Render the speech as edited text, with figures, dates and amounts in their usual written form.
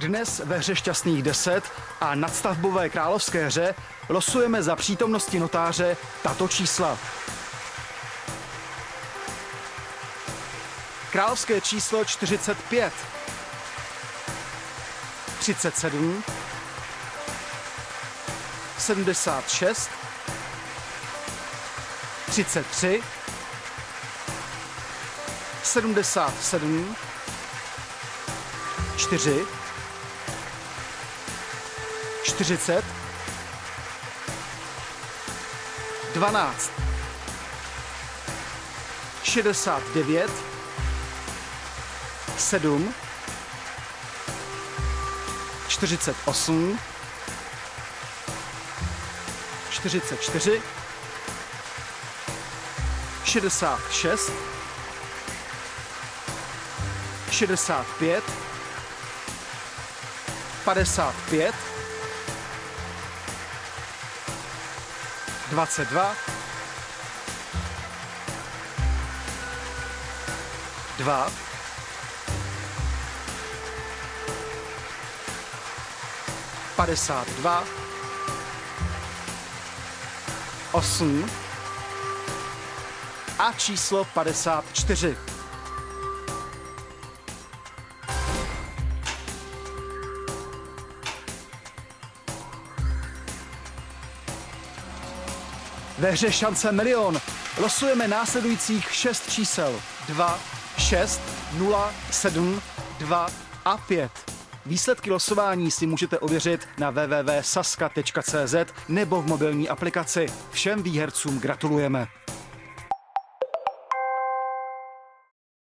Dnes ve hře Šťastných 10 a nadstavbové královské hře losujeme za přítomnosti notáře tato čísla. Královské číslo 45, 37, 76, 33, 77, 4, 40, 12, 69, 7, 48, 44, 66, 65, 55, 22, 2, 52, 8 a číslo 54. Ve hře Šance milion losujeme následujících 6 čísel 2, 6, 0, 7, 2 a 5. Výsledky losování si můžete ověřit na www.saska.cz nebo v mobilní aplikaci. Všem výhercům gratulujeme.